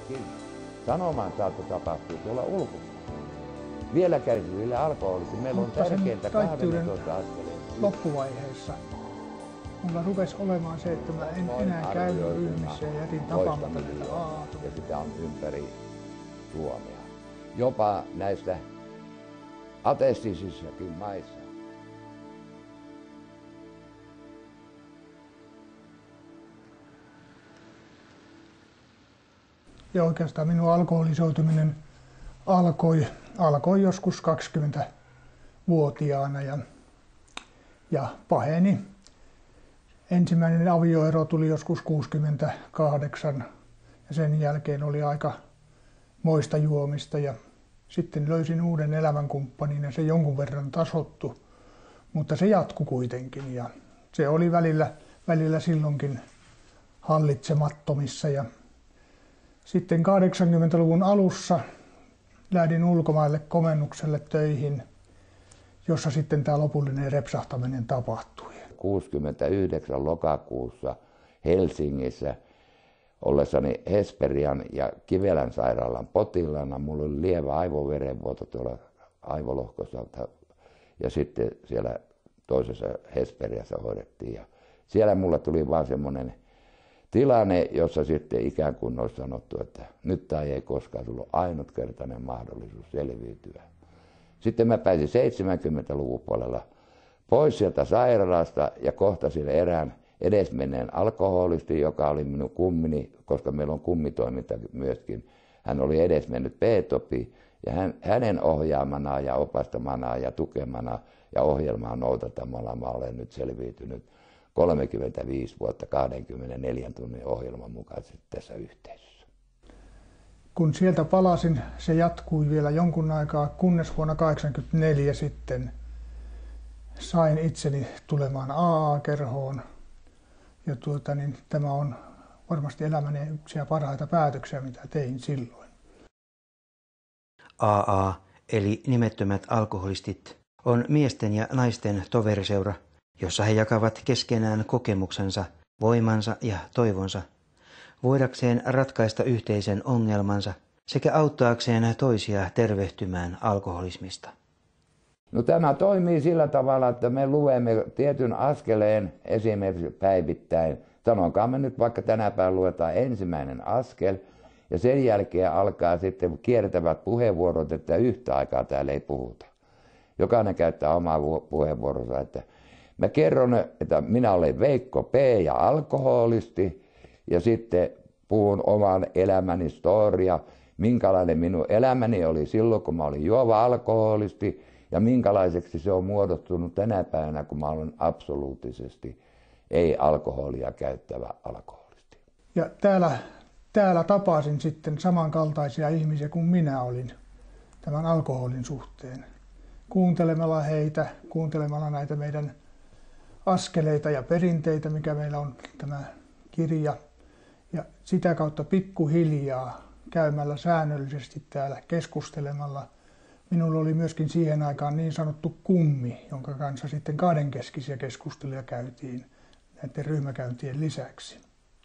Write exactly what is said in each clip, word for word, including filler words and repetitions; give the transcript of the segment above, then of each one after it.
kiinni. Sanomaan saattoi tapahtua tuolla ulkopuolella. Vielä kärsiville alkoholisesti. Meillä on tärkeintä kahdennentoista askeleen. Loppuvaiheessa mulla rupesi olemaan se, että mä en enää käynyt ryhmissä ja jätin tapaamatta näitä aatoja. Ja sitä on ympäri Suomea. Jopa näistä ateistisissakin maissa. Ja oikeastaan minun alkoholisoituminen alkoi, alkoi joskus kaksikymmentävuotiaana ja, ja paheni. Ensimmäinen avioero tuli joskus kuusikymmentäkahdeksan ja sen jälkeen oli aika moista juomista. Ja sitten löysin uuden elämänkumppanin ja se jonkun verran tasoittui, mutta se jatkui kuitenkin. Ja se oli välillä, välillä silloinkin hallitsemattomissa. Ja sitten kahdeksankymmentäluvun alussa lähdin ulkomaille komennukselle töihin, jossa sitten tämä lopullinen repsahtaminen tapahtui. kuusikymmentäyhdeksän lokakuussa Helsingissä ollessani Hesperian ja Kivelän sairaalan potilaana. Mulla oli lievä aivoverenvuoto tuolla aivolohkossa ja sitten siellä toisessa Hesperiassa hoidettiin. Ja siellä mulla tuli vaan semmoinen tilanne, jossa sitten ikään kuin olisi sanottu, että nyt tämä ei koskaan tullut ainutkertainen mahdollisuus selviytyä. Sitten mä pääsin seitsemänkymmentäluvun puolella pois sieltä sairaalasta ja kohtasin erään edesmenneen alkoholisti, joka oli minun kummini, koska meillä on kummitoiminta myöskin. Hän oli edesmennyt P-topi ja hän, hänen ohjaamanaan ja opastamanaan ja tukemana ja ohjelmaa noudatamalla mä olen nyt selviytynyt kolmekymmentäviisi vuotta kaksikymmentäneljä tunnin ohjelman mukaisesti tässä yhteisössä. Kun sieltä palasin, se jatkui vielä jonkun aikaa, kunnes vuonna tuhatyhdeksänsataakahdeksankymmentäneljä sitten sain itseni tulemaan A A-kerhoon. Ja tuota, niin tämä on varmasti elämäni yksi parhaita päätöksiä, mitä tein silloin. A A, eli nimettömät alkoholistit, on miesten ja naisten toveriseura, jossa he jakavat keskenään kokemuksensa, voimansa ja toivonsa, voidakseen ratkaista yhteisen ongelmansa sekä auttaakseen toisia tervehtymään alkoholismista. No tämä toimii sillä tavalla, että me luemme tietyn askeleen esimerkiksi päivittäin. Sanokaamme nyt vaikka tänä päivänä luetaan ensimmäinen askel ja sen jälkeen alkaa sitten kiertävät puheenvuorot, että yhtä aikaa täällä ei puhuta. Jokainen käyttää omaa puheenvuoronsa, että mä kerron, että minä olen Veikko P. ja alkoholisti ja sitten puhun oman elämäni storia, minkälainen minun elämäni oli silloin, kun mä olin juova alkoholisti ja minkälaiseksi se on muodostunut tänä päivänä, kun mä olen absoluuttisesti ei-alkoholia käyttävä alkoholisti. Ja täällä, täällä tapasin sitten samankaltaisia ihmisiä kuin minä olin tämän alkoholin suhteen. Kuuntelemalla heitä, kuuntelemalla näitä meidän askeleita ja perinteitä, mikä meillä on tämä kirja. Ja sitä kautta pikkuhiljaa käymällä säännöllisesti täällä keskustelemalla. Minulla oli myöskin siihen aikaan niin sanottu kummi, jonka kanssa sitten kahdenkeskisiä keskusteluja käytiin näiden ryhmäkäyntien lisäksi.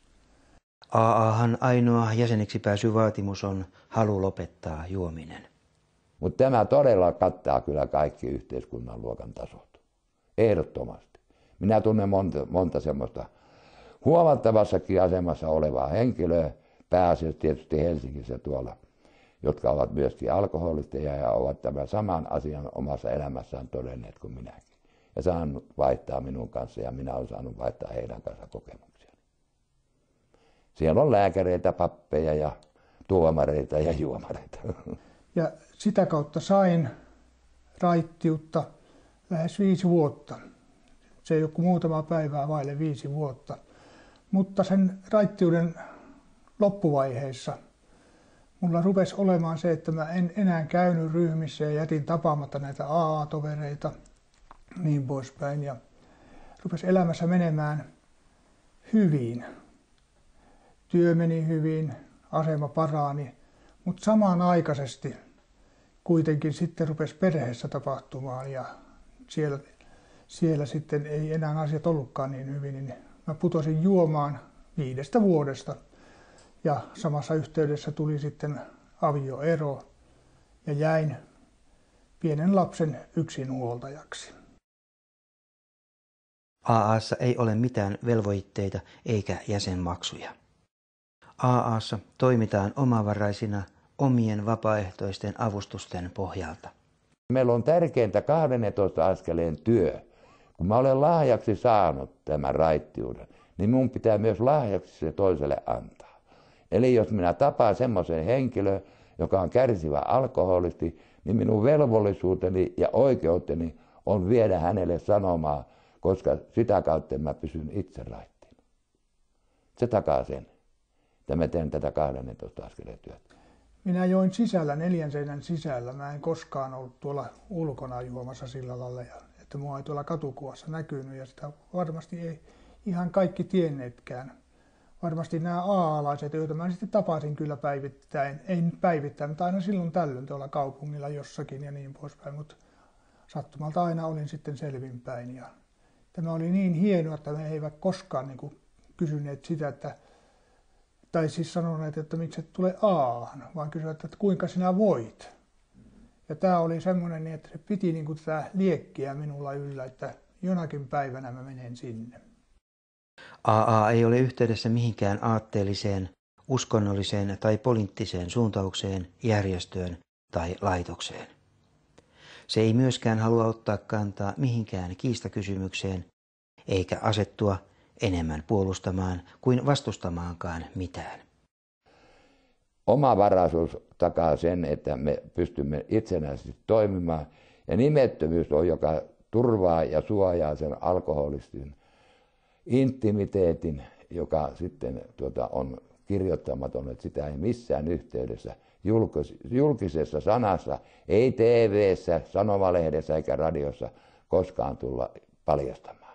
A A:han ainoa jäseniksi pääsyvaatimus on halu lopettaa juominen. Mutta tämä todella kattaa kyllä kaikki yhteiskunnan luokan tasot. Ehdottomasti. Minä tunnen monta, monta semmoista huomattavassakin asemassa olevaa henkilöä, pääasiassa tietysti Helsingissä tuolla, jotka ovat myöskin alkoholisteja ja ovat tämän saman asian omassa elämässään todenneet kuin minäkin. Ja saanut vaihtaa minun kanssa ja minä olen saanut vaihtaa heidän kanssa kokemuksia. Siellä on lääkäreitä, pappeja ja tuomareita ja juomareita. Ja sitä kautta sain raittiutta lähes viisi vuotta. Se ei ole kuin muutama päivää vaille viisi vuotta. Mutta sen raittiuden loppuvaiheessa mulla rupesi olemaan se, että mä en enää käynyt ryhmissä ja jätin tapaamatta näitä A A-tovereita niin poispäin. Ja rupesi elämässä menemään hyvin. Työ meni hyvin, asema parani, mutta samanaikaisesti kuitenkin sitten rupesi perheessä tapahtumaan ja siellä, siellä sitten ei enää asiat ollutkaan niin hyvin, niin mä putosin juomaan viidestä vuodesta. Ja samassa yhteydessä tuli sitten avioero ja jäin pienen lapsen yksinhuoltajaksi. A A:ssa ei ole mitään velvoitteita eikä jäsenmaksuja. A A:ssa toimitaan omavaraisina omien vapaaehtoisten avustusten pohjalta. Meillä on tärkeintä kahdennentoista askeleen työ. Kun mä olen lahjaksi saanut tämän raittiuden, niin mun pitää myös lahjaksi se toiselle antaa. Eli jos minä tapaan semmoisen henkilön, joka on kärsivä alkoholisti, niin minun velvollisuuteni ja oikeuteni on viedä hänelle sanomaa, koska sitä kautta mä pysyn itse raittiin. Se takaa sen, että mä teen tätä kahdennentoista askeleen työtä. Minä join sisällä, neljän seinän sisällä. Mä en koskaan ollut tuolla ulkona juomassa sillä lailla, että mua ei tuolla katukuvassa näkynyt ja sitä varmasti ei ihan kaikki tienneetkään. Varmasti nämä A-alaiset, joita mä sitten tapasin kyllä päivittäin, ei nyt päivittäin, mutta aina silloin tällöin tuolla kaupungilla jossakin ja niin poispäin, mutta sattumalta aina olin sitten selvinpäin. Ja tämä oli niin hienoa, että me eivät koskaan niin kuin kysyneet sitä, että, tai siis sanoneet, että miksi et tule A:han, vaan kysyivät, että kuinka sinä voit. Ja tämä oli semmoinen, että se piti niin kuin tätä liekkiä minulla yllä, että jonakin päivänä mä menen sinne. A A ei ole yhteydessä mihinkään aatteelliseen, uskonnolliseen tai poliittiseen suuntaukseen, järjestöön tai laitokseen. Se ei myöskään halua ottaa kantaa mihinkään kiistakysymykseen, eikä asettua enemmän puolustamaan kuin vastustamaankaan mitään. Omavaraisuus takaa sen, että me pystymme itsenäisesti toimimaan, ja nimettömyys on, joka turvaa ja suojaa sen alkoholistin intimiteetin, joka sitten tuota, on kirjoittamaton, että sitä ei missään yhteydessä julkis- julkisessa sanassa, ei T V:ssä, sanomalehdessä eikä radiossa koskaan tulla paljastamaan.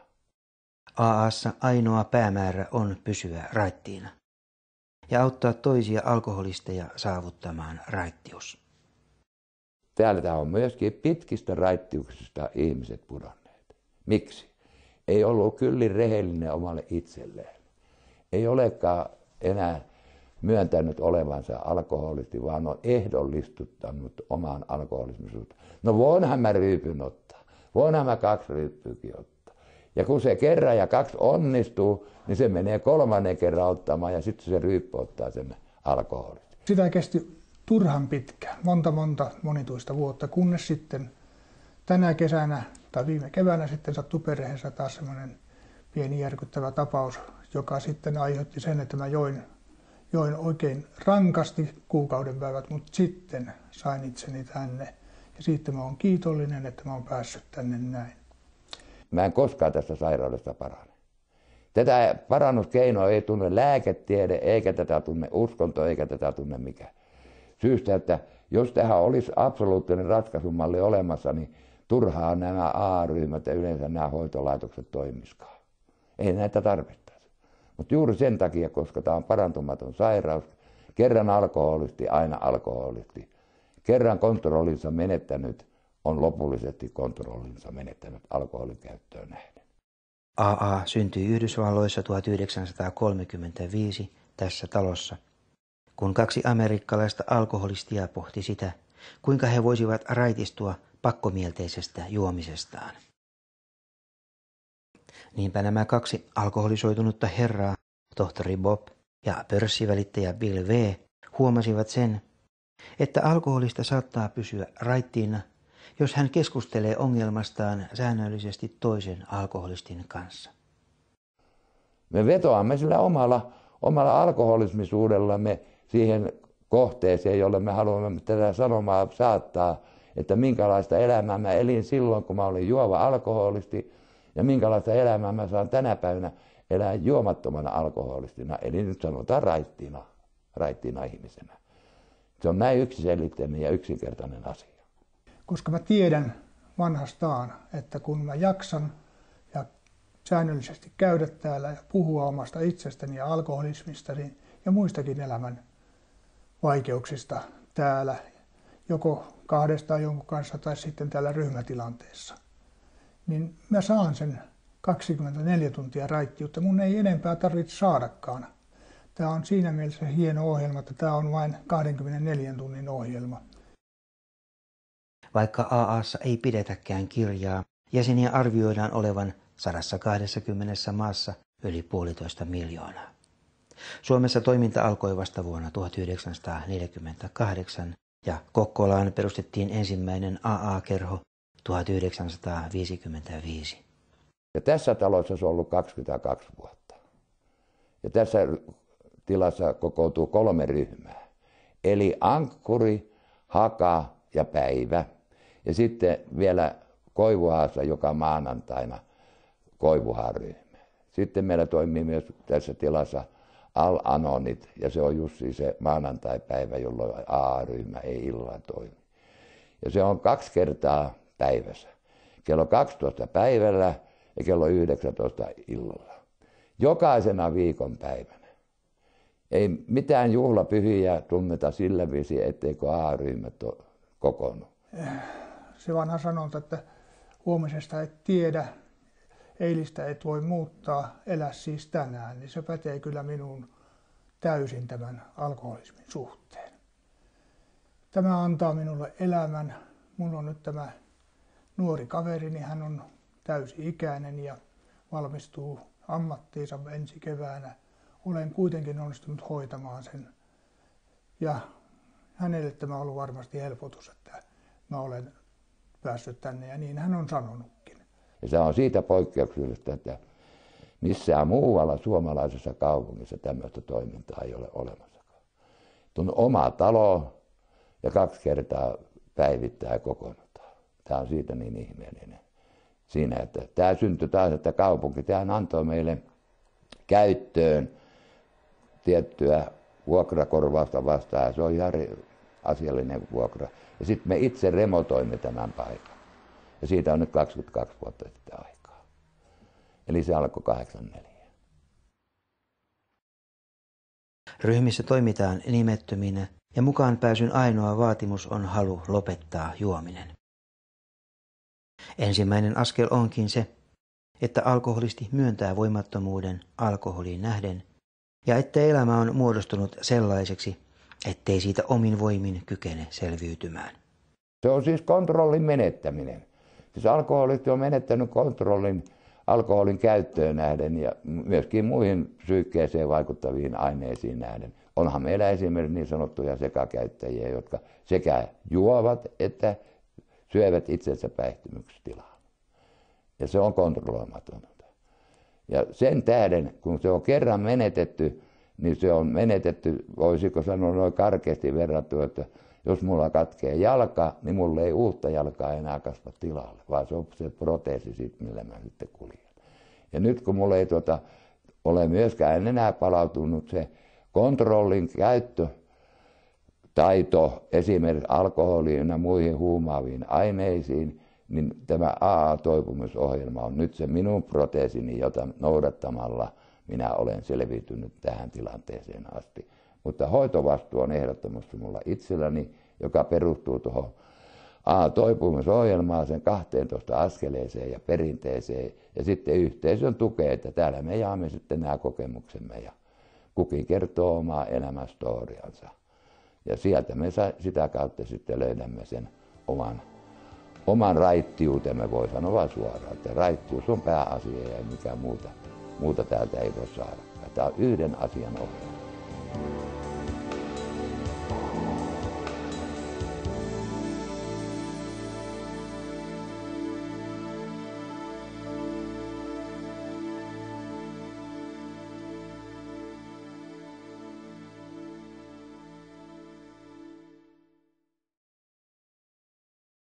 A A:ssa ainoa päämäärä on pysyä raittiina ja auttaa toisia alkoholisteja saavuttamaan raittius. Täällä on myöskin pitkistä raittiuksista ihmiset pudonneet. Miksi? Ei ollut kyllin rehellinen omalle itselleen. Ei olekaan enää myöntänyt olevansa alkoholisti, vaan on ehdollistuttanut omaan alkoholismisuutta. No voinhan mä ryypyn ottaa, voinhan mä kaksi ryyppyykin ottaa. Ja kun se kerran ja kaksi onnistuu, niin se menee kolmannen kerran ottamaan ja sitten se ryyppy ottaa sen alkoholistin. Sitä kesti turhan pitkä, monta monta monituista vuotta, kunnes sitten tänä kesänä tai viime keväänä sitten sattui perheessä taas semmoinen pieni järkyttävä tapaus, joka sitten aiheutti sen, että mä join, join oikein rankasti kuukauden päivät, mutta sitten sain itseni tänne. Ja siitä mä oon kiitollinen, että mä oon päässyt tänne näin. Mä en koskaan tästä sairaudesta parane. Tätä parannuskeinoa ei tunne lääketiede, eikä tätä tunne uskonto, eikä tätä tunne mikään. Syystä, että jos tähän olisi absoluuttinen ratkaisumalli olemassa, niin turhaa nämä A-ryhmät ja yleensä nämä hoitolaitokset toimiskaan. Ei näitä tarvittaisi. Mutta juuri sen takia, koska tämä on parantumaton sairaus, kerran alkoholisti, aina alkoholisti. Kerran kontrollinsa menettänyt on lopullisesti kontrollinsa menettänyt alkoholin käyttöön nähden. A A syntyi Yhdysvalloissa tuhatyhdeksänsataakolmekymmentäviisi tässä talossa, kun kaksi amerikkalaista alkoholistia pohti sitä, kuinka he voisivat raitistua pakkomielteisestä juomisestaan. Niinpä nämä kaksi alkoholisoitunutta herraa, tohtori Bob ja pörssivälittäjä Bill V, huomasivat sen, että alkoholista saattaa pysyä raittiina, jos hän keskustelee ongelmastaan säännöllisesti toisen alkoholistin kanssa. Me vetoamme sillä omalla, omalla alkoholismisuudellamme siihen kohteeseen, jolle me haluamme tätä sanomaa saattaa, että minkälaista elämää mä elin silloin, kun mä olin juova alkoholisti, ja minkälaista elämää mä saan tänä päivänä elää juomattomana alkoholistina, eli nyt sanotaan raittiina, raittiina ihmisenä. Se on näin yksiselitteinen ja yksinkertainen asia. Koska mä tiedän vanhastaan, että kun mä jaksan ja säännöllisesti käydä täällä ja puhua omasta itsestäni ja alkoholismistani ja muistakin elämän vaikeuksista täällä, joko kahdestaan jonkun kanssa tai sitten täällä ryhmätilanteessa, niin mä saan sen kaksikymmentäneljä tuntia raittiutta. Mun ei enempää tarvitse saadakaan. Tämä on siinä mielessä hieno ohjelma, että tämä on vain kaksikymmentäneljän tunnin ohjelma. Vaikka A A:ssa ei pidetäkään kirjaa, jäseniä arvioidaan olevan sata kaksikymmentä maassa yli puolitoista miljoonaa. Suomessa toiminta alkoi vasta vuonna tuhatyhdeksänsataaneljäkymmentäkahdeksan ja Kokkolaan perustettiin ensimmäinen A A-kerho tuhatyhdeksänsataaviisikymmentäviisi. Ja tässä talossa se on ollut kaksikymmentäkaksi vuotta. Ja tässä tilassa kokoutuu kolme ryhmää. Eli Ankkuri, Haka ja Päivä. Ja sitten vielä Koivuhaassa joka maanantaina Koivuhaan-ryhmä. Sitten meillä toimii myös tässä tilassa Al-Anonit, ja se on just se maanantai-päivä, jolloin A A-ryhmä ei illalla toimi. Ja se on kaksi kertaa päivässä. Kello kaksitoista päivällä ja kello yhdeksäntoista illalla. Jokaisena viikon päivänä. Ei mitään juhlapyhiä tunneta sillä viisi, etteikö A A-ryhmät kokoonnu. Se vanha sanonta, että huomisesta et tiedä, eilistä et voi muuttaa, elä siis tänään, niin se pätee kyllä minuun täysin tämän alkoholismin suhteen. Tämä antaa minulle elämän. Minulla on nyt tämä nuori kaveri, niin hän on täysi-ikäinen ja valmistuu ammattiinsa ensi keväänä. Olen kuitenkin onnistunut hoitamaan sen. Ja hänelle tämä on ollut varmasti helpotus, että mä olen päässyt tänne, ja niin hän on sanonutkin. Ja se on siitä poikkeuksellista, että missään muualla suomalaisessa kaupungissa tämmöistä toimintaa ei ole olemassakaan. On oma talo ja kaksi kertaa päivittäin kokoonnutaan. Tämä on siitä niin ihmeellinen. Siinä, että tämä syntyi taas, että kaupunki tähän antoi meille käyttöön tiettyä vuokrakorvausta vastaan. Se on ihan asiallinen vuokra. Ja sitten me itse remontoimme tämän paikan. Ja siitä on nyt kaksikymmentäkaksi vuotta sitten aikaa. Eli se alkoi kahdeksankymmentäneljä. Ryhmissä toimitaan nimettöminä ja mukaan pääsyn ainoa vaatimus on halu lopettaa juominen. Ensimmäinen askel onkin se, että alkoholisti myöntää voimattomuuden alkoholiin nähden ja että elämä on muodostunut sellaiseksi, ettei siitä omin voimin kykene selviytymään. Se on siis kontrollin menettäminen. Siis alkoholisti on menettänyt kontrollin alkoholin käyttöön nähden ja myöskin muihin psyykkeeseen vaikuttaviin aineisiin nähden. Onhan meillä esimerkiksi niin sanottuja sekakäyttäjiä, jotka sekä juovat että syövät itsensä päihtymystilaan. Ja se on kontrolloimatonta. Ja sen tähden, kun se on kerran menetetty, niin se on menetetty, voisiko sanoa noin karkeasti verrattu, että jos mulla katkee jalka, niin mulla ei uutta jalkaa enää kasva tilalle, vaan se on se proteesi sit, millä mä sitten kuljen. Ja nyt kun mulla ei tuota, ole myöskään enää palautunut se kontrollin käyttö, taito esimerkiksi alkoholiin ja muihin huumaaviin aineisiin, niin tämä A A-toipumisohjelma on nyt se minun proteesini, jota noudattamalla minä olen selviytynyt tähän tilanteeseen asti. Mutta hoitovastuu on ehdottomasti mulla itselläni, joka perustuu tuohon A A-toipumisohjelmaan, sen kahteentoista askeleeseen ja perinteeseen, ja sitten yhteisön tukee, että täällä me jaamme sitten nämä kokemuksemme, ja kukin kertoo omaa elämänstoriansa. Ja sieltä me sitä kautta sitten löydämme sen oman, oman raittiutemme, voi sanoa suoraan, että raittius on pääasia ja mikä muuta, muuta täältä ei voi saada. Tämä on yhden asian ohjelma.